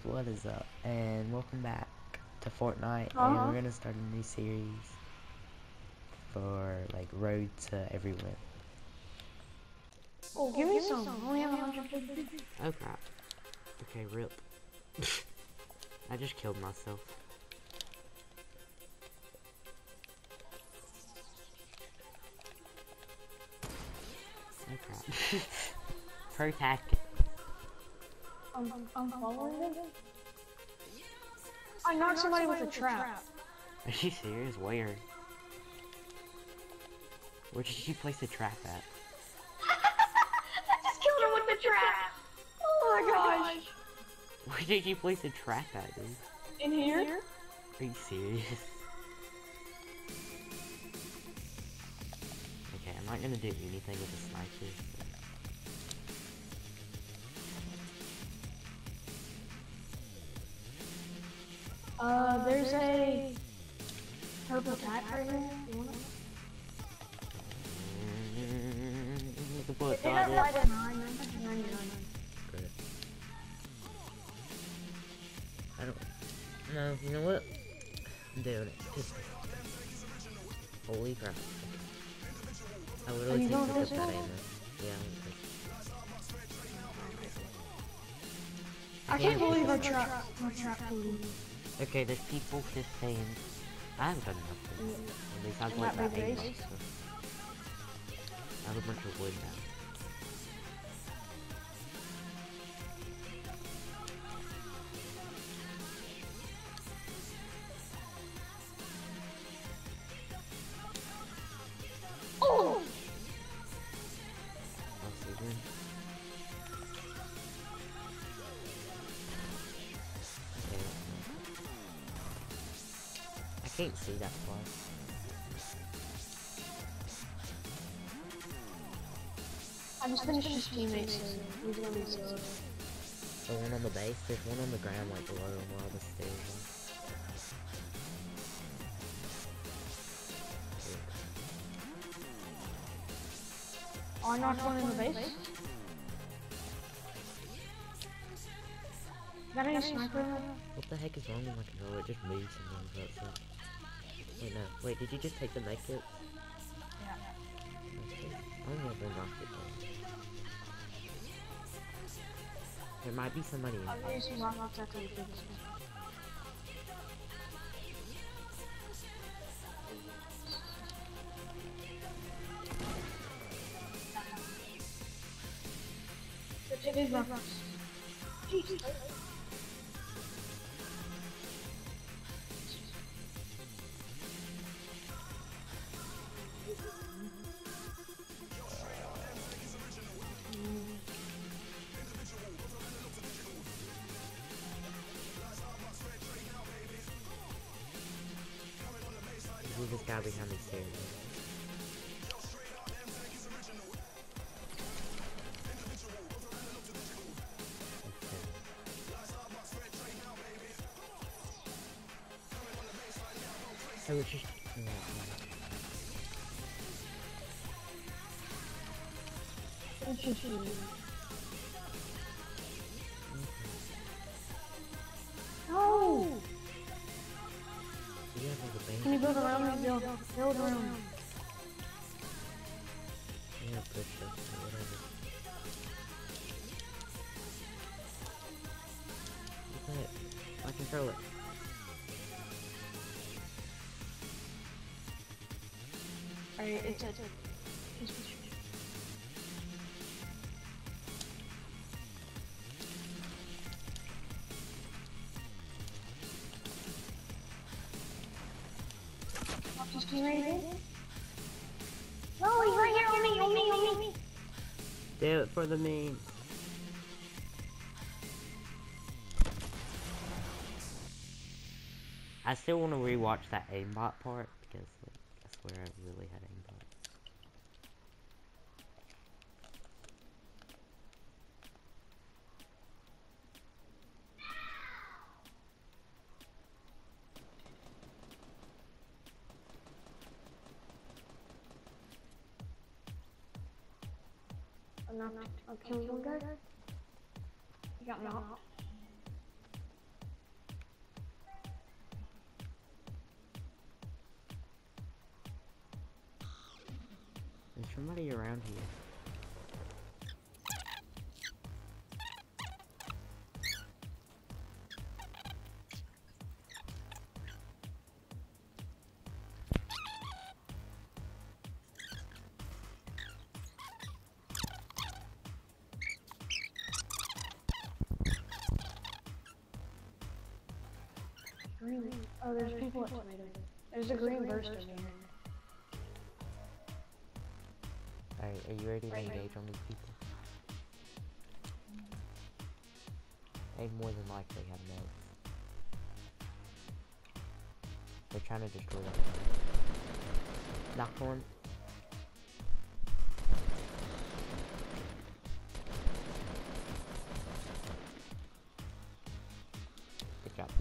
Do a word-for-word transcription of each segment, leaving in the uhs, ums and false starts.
What is up? And welcome back to Fortnite. Uh-huh. And we're gonna start a new series for like Road to Everywhere. Oh, give me some. I only have one hundred fifty. Oh crap. Okay, rip. I just killed myself. Oh crap. Pro tactic. I'm, I'm following them. I knocked somebody with a trap. Are you serious? Where? Where did you place the trap at? I just killed him with the trap. Oh my gosh. Where did you place the trap at, dude? In here? Are you serious? Okay, I'm not gonna do anything with the sniper. Uh, there's a purple cat right here. You want it? The bullet It has dodge. like a nine, nine, nine. Great. I don't. No, you know what? I'm doing it. Just, holy crap. I Are literally you think going took this up that way? ammo. Yeah, I'm good. I can't believe our trap, our trap flew. Okay, there's people just saying. I haven't done nothing. And they sound In like that that big anyway, base? so. I have a bunch of wood now. Oh! I'll see then. Okay. I can't see that far. I just finished his teammates, so he's gonna be slow. The one on the base, there's one on the ground like below where all the stairs are. Oh, I knocked one in the base. Got any sniper in there? What the heck is wrong with my controller? It just moves sometimes, that's it. Wait, no. Wait, did you just take the medkit? Yeah. I only have one rocket though. There might be somebody in I'll here. use some rockets after we do this one. Big rockets. Jeez. There's this guy behind the stairs. I was just. Interesting. No! You have like a base. Can you build around me? Build, build around me. Yeah, push up or whatever. What's that? My controller. Alright, it's a. It's His teammate here? No, he's right here on me, on me, on me. Do it for the memes. I still want to rewatch that aimbot part because like, I swear I really had aimbot. knocked. I'll kill one guy. He got knocked. There's somebody around here. Green. Oh, there's people at tomatoes. There's a green burst over here. Alright, are you ready to engage on these people? They more than likely have notes. They're trying to destroy that. Knocked one. Good job.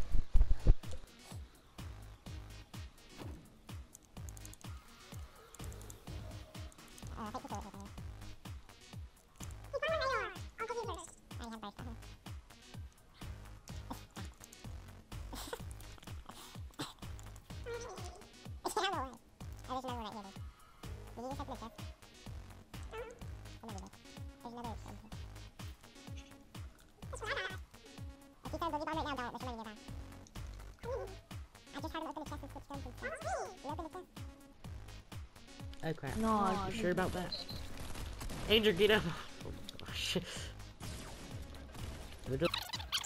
Oh crap. No, You sure about that? Angel, get up! Oh my gosh. The door-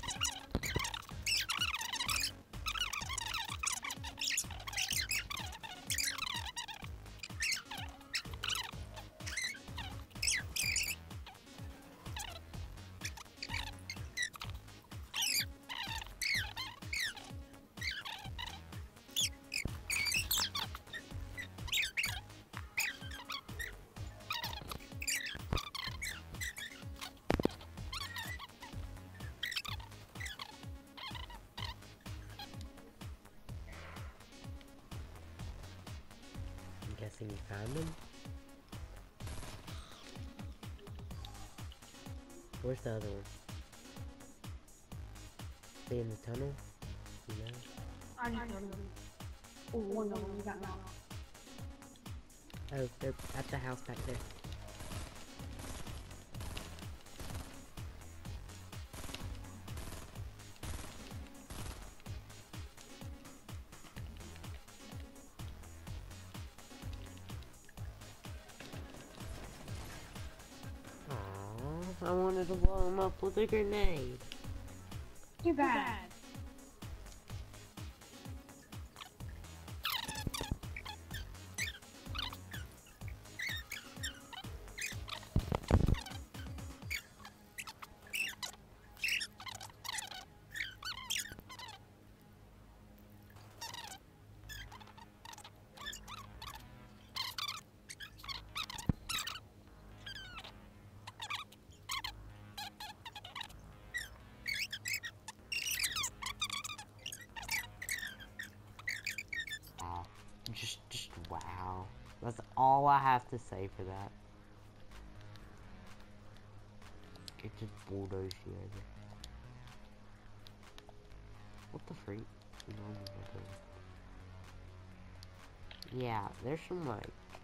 I'm guessing you found him? Where's the other one? They in the tunnel? You know? I just got him. Oh, one of them got knocked. Oh, they're at the house back there. Aww, I wanted to blow him up with a grenade. Too bad. Wow. Just, just wow. That's all I have to say for that. It just bulldozed you over. What the freak? Yeah, there's some like...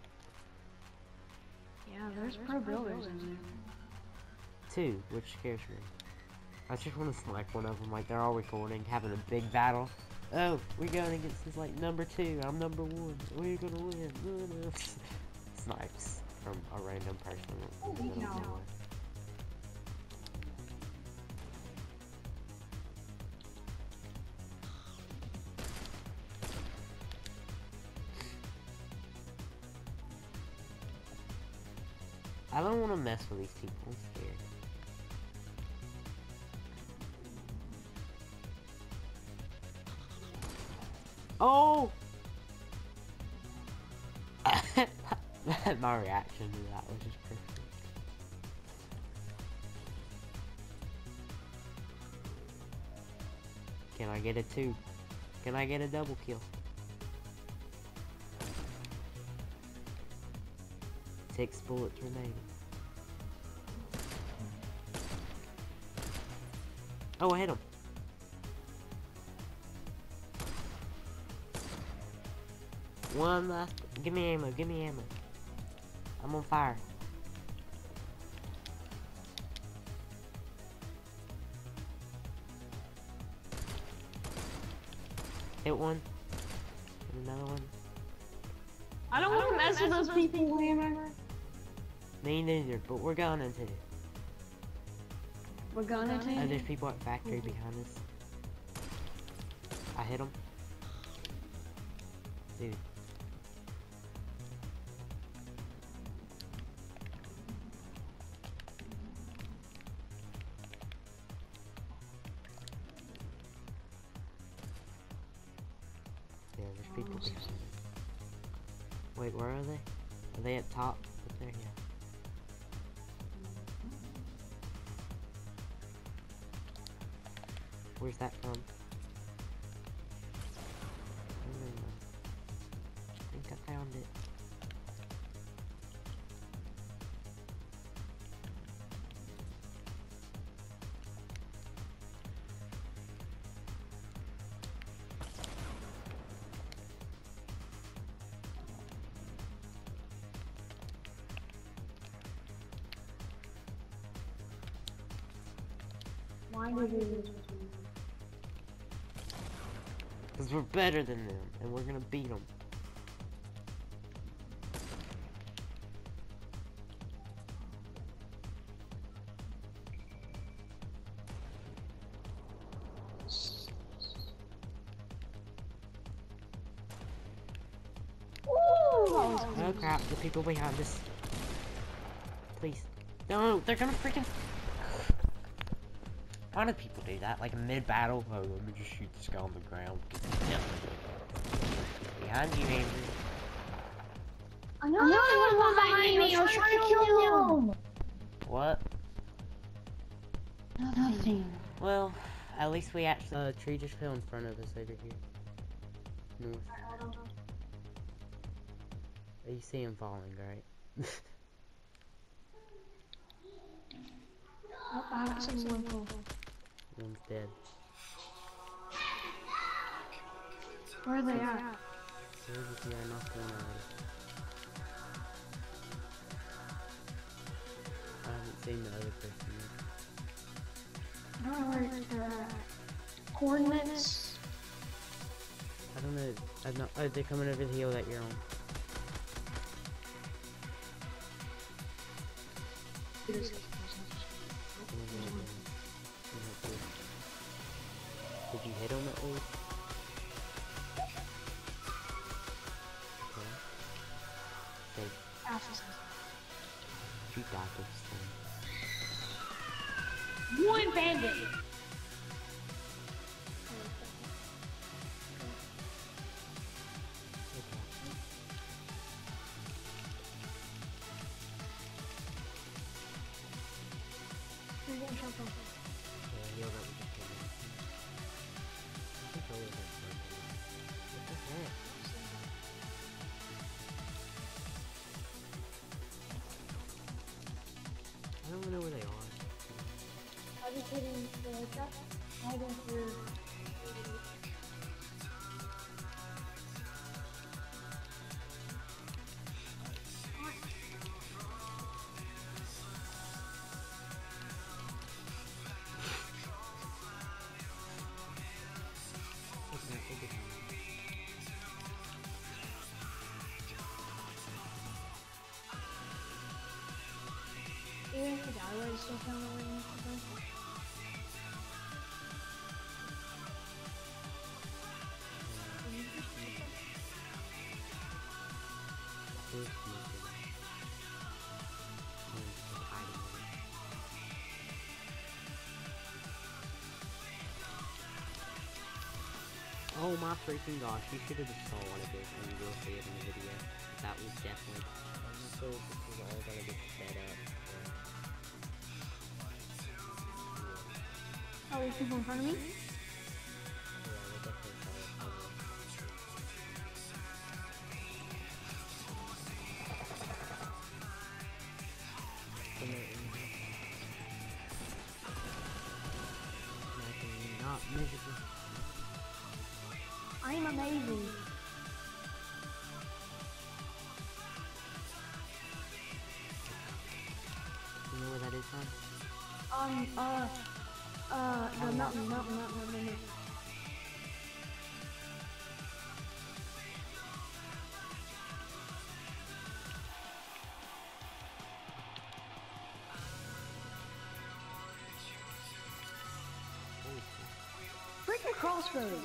Yeah, there's pro builders in there. two, which scares me. I just want to snipe one of them, like they're all recording, having a big battle. Oh, we're going against this like number two, I'm number one, we're gonna win. Snipes from a random person. Oh, in the middle of no. nowhere. I don't want to mess with these people, I'm scared. Oh! My reaction to that was just perfect. Can I get a two? Can I get a double kill? Six bullets remaining. Oh, I hit him. One last. Give me ammo, give me ammo. I'm on fire. Hit one. And another one. I don't want to mess with those people, Hammer. Me neither, but we're going into it. We're gonna take Oh, there's people at factory behind us. I hit them. Dude. Yeah, there's people behind us. Wait, where are they? Are they at top? Up there, yeah. Where's that from? Hmm. I think I found it. Why did we lose? Because we're better than them, and we're gonna beat them. Oh crap, the people behind us. Please. No, they're gonna freaking... Why do people do that? Like mid-battle? Oh, let me just shoot this guy on the ground. Yeah. Behind you, Andrew. Another one behind me! I was trying to kill him! What? Nothing. Well, at least we actually... Uh, tree just fell in front of us over here. North. You see him falling, right? Oh, I got some more people. One's dead. Where are they at? Where is he? I knocked one already. I haven't seen the other person yet. I don't know where they're at. Coordinates? I don't know. I'm not. Oh, they're coming over the hill that you're on. Did you hit him at least? Okay. Safe. You got this thing. One bandit! I don't know where they are. I was hitting the truck, hiding through. Even if the guy was still kind of winning. Oh my freaking gosh, you should have just saw one of this and you will see it in the video. That was definitely... So this is all gonna get set up. Oh, there's people in front of me? Yeah, we'll definitely try it. Not miserable. I'm amazing. Um, uh, uh, the mountain, mountain, mountain, mountain, mountain. Freaking crossbows.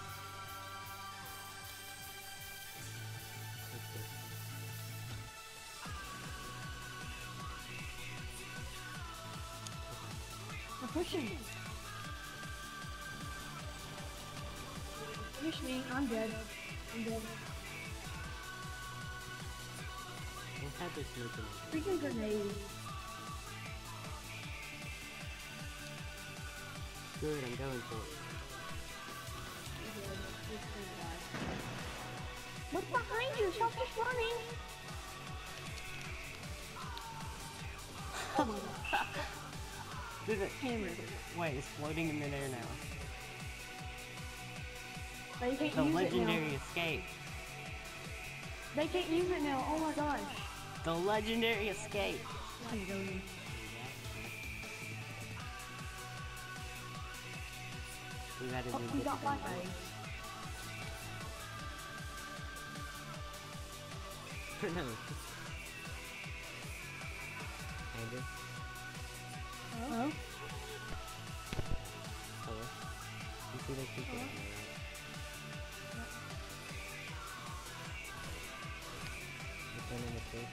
I'm pushing. Finish me. I'm dead. I'm dead. We'll have this moving. Freaking grenade. Good, I'm going for it. What's behind you? Stop just running. Oh my god. Did it? Hammer. Wait, it's floating in midair now. They can't The use legendary it escape. now. They can't use it now. Oh my gosh. The legendary escape. I'm going. We gotta Oh, do we this got my again. guys. No. Andrew? Hello? Hello? You see those people Hello? on the right? What's their name is too?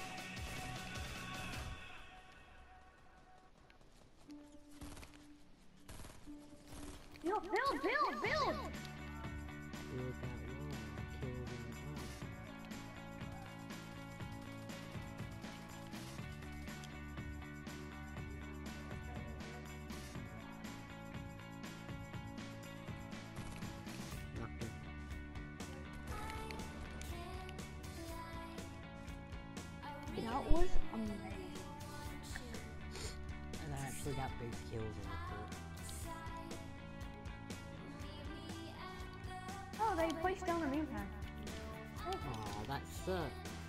Build, build, build, build! Build that wall. Kill them all. Knocked him. That was amazing. And I actually got big kills on the fort. Oh, they placed down a main pad. Aw, that sucks.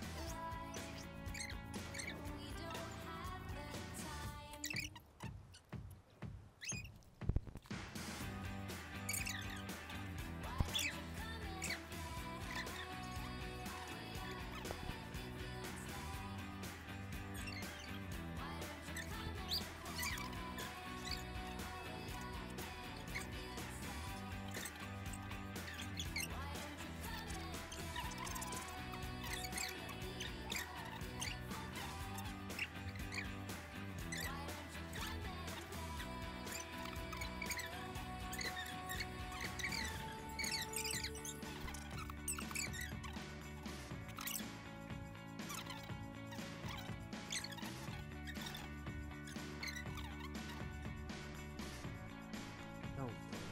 No.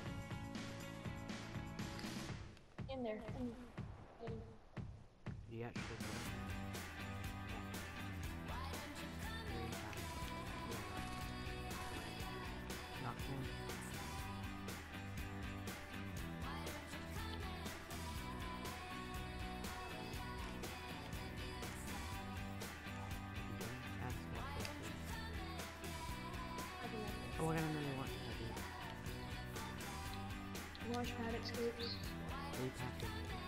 In there. In, in. You actually will. Very fast. Knock one. Oh, I got another one. Launch pad escapes. Three packages.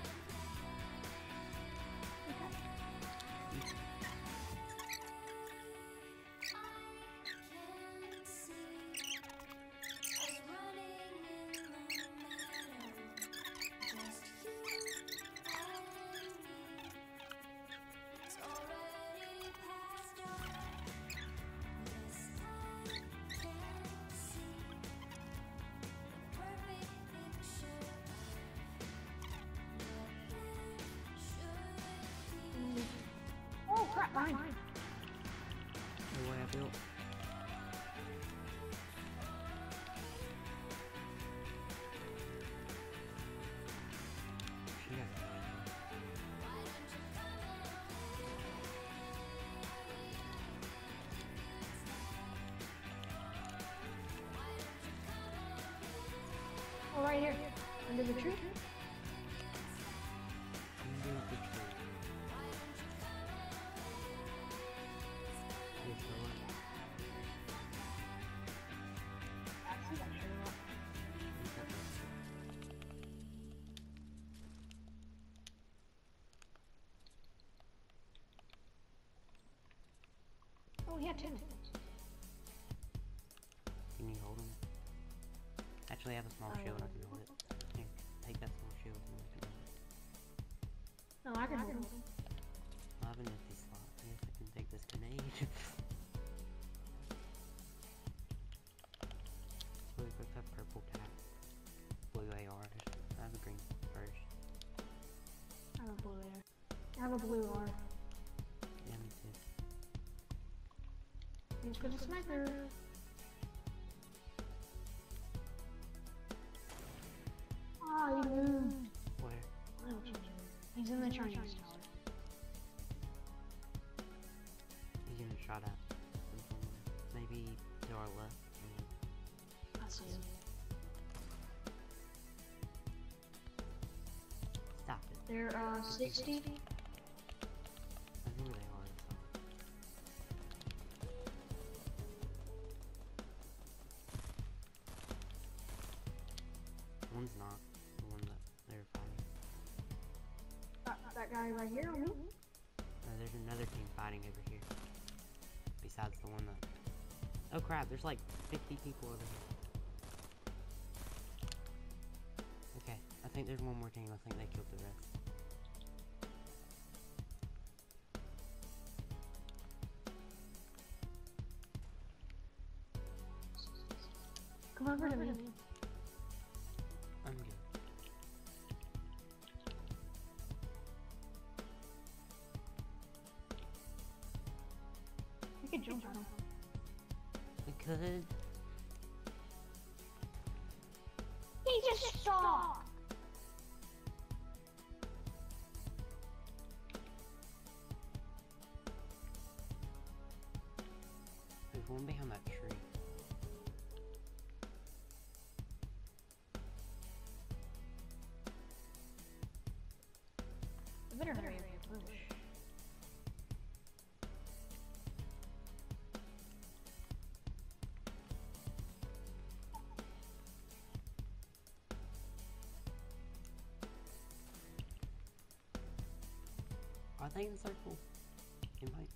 Oh crap, behind. The way I built. Shit. Oh, right here. Under the tree. Under the tree. Yes, I like it. Oh, yeah, two. Can you hold him? Actually, I have a small Uh, shield. I can hold it. Here, take that small shield. And I can hold it. No, I can hold him. I have an empty slot. I guess I can take this grenade. Really quick, that purple tap. Blue A R. I have a green first. I have a blue there. I have a blue R. Yeah, me too. Thanks for the sniper. Ah, he moved. Where? He's in the Chinese tower. He's getting shot at from somewhere. Maybe to our left. Maybe. I see him. Stop it. They're uh sixty. I know where they are. So. One's not the one that they're fighting. Uh, that guy right here on me. Uh, there's another team fighting over here. Besides the one that... Oh crap, there's like fifty people over here. Okay, I think there's one more team. I think they killed the rest. Come over to me. I'm good. We could jump on him. We could. He just stopped. There's one behind that tree. I better hurry up and push. Are they in circle? It might.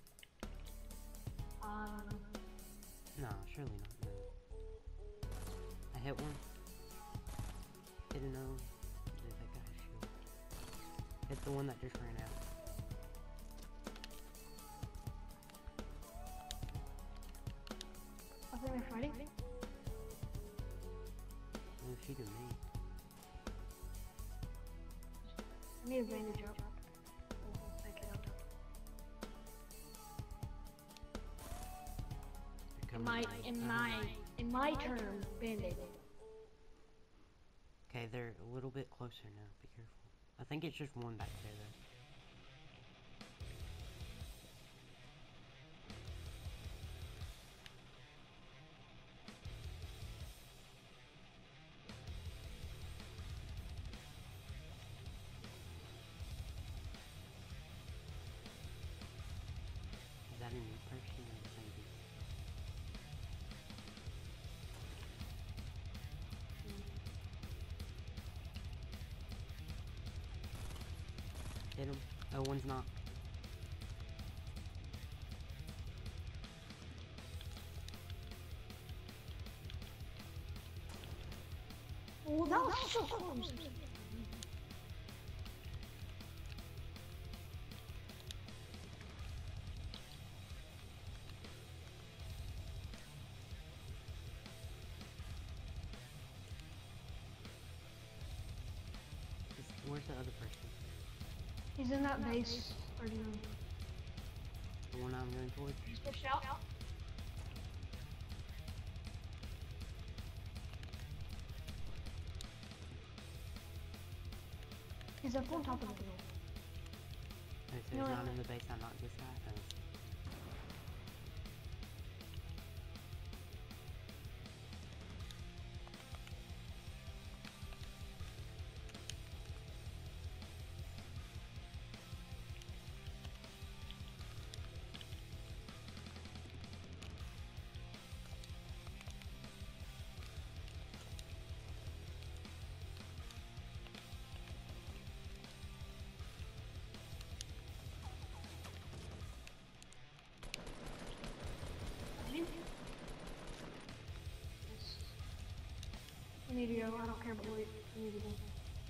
Um, No, surely not. No. I hit one. Hit another one. Dude, that guy's shield. Hit the one that just ran out. I think they're fighting. Oh, she did me. I need a bandage up. We'll pick it up. They're In coming my, to me. in Uh-huh. my, in my turn, bandage. Okay, they're a little bit closer now. Be careful. I think it's just one back there, though. Is that a new person or the same people? Hit him. Oh, one's not. Oh, that was so close. Is- Where's the other person? He's in that base. Or no. The one I'm going towards? He's pushed out. He's up on top of the hill. Oh, so No, he's I- not in the base. I knocked this guy. Oh. need to go. I don't care about what you need to do.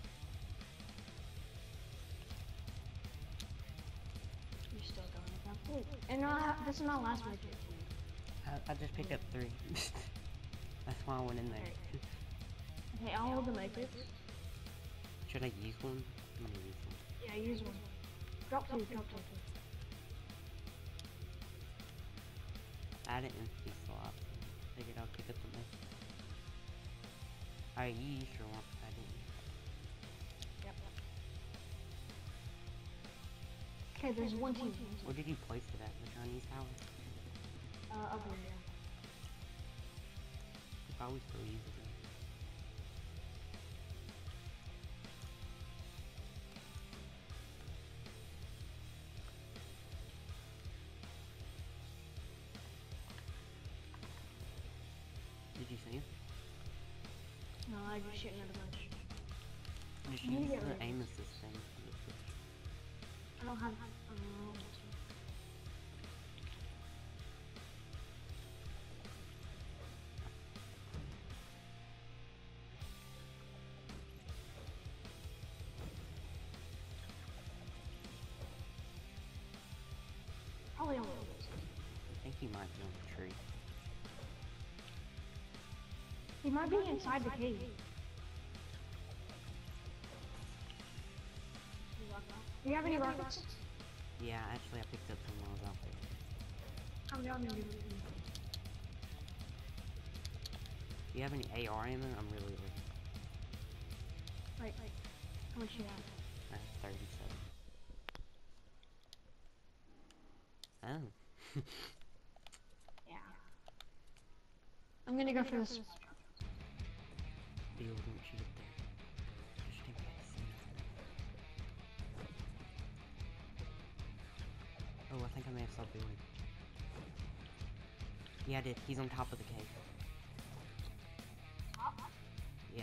You're still going. Okay. And no, I have, this is my last mission. I, I just picked up three. That's why I went in there. Okay, I'll hold the matrix. Should I use one? I'm gonna use one. Yeah, use one. Drop two, drop two. Add an empty slot. Figured I'll pick up the mess. Alright, you used your one. I didn't. Yep. Okay, there's one team. Where did you place it at? The Chinese tower? Uh, over here. You probably still use it. Did you see it? No, I just shooting at a bunch. Just You use get the rid of aim assist thing. for the switch. I don't have. Uh, Probably on this. I think he might be on the tree. He might be inside the cave. Do you have any rockets? Yeah, actually I picked up some while I was out there. I'm down there. Do you have any A R ammo? I'm really low. Wait, wait. How much you have? I have thirty-seven. Oh. Yeah. I'm gonna go for this. Build once you get there. Just in case. Oh, I think I may have stopped building. Yeah, I did. He's on top of the cave. Yeah.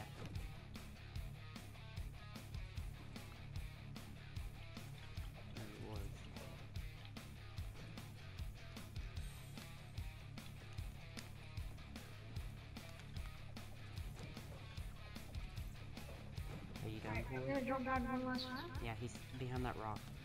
There it was. Are you done Alright, for I'm it? gonna jump down one last time. Yeah, he's behind that rock.